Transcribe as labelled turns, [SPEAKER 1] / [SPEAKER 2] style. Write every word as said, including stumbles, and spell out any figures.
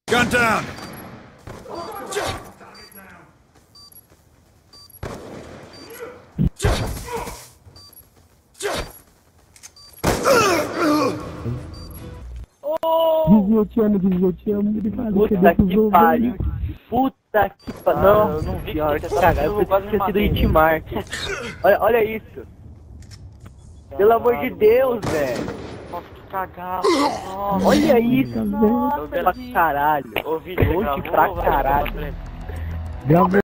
[SPEAKER 1] Gun down!
[SPEAKER 2] Dizia eu te amo, dizia eu te amo, ele fala
[SPEAKER 3] Puta que pariu. Puta que pariu. Não, eu não vi pior, que cara, eu pensei que tinha sido Hitmark. Olha, olha isso. Pelo amor de Deus, velho.
[SPEAKER 4] Nossa, que cagado.
[SPEAKER 3] Olha isso,
[SPEAKER 4] Nossa,
[SPEAKER 3] pra caralho.
[SPEAKER 4] Ô, vídeo,
[SPEAKER 3] Longe pra caralho.
[SPEAKER 2] Gravou.